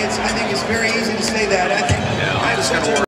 think it's very easy to say that. I think I have such a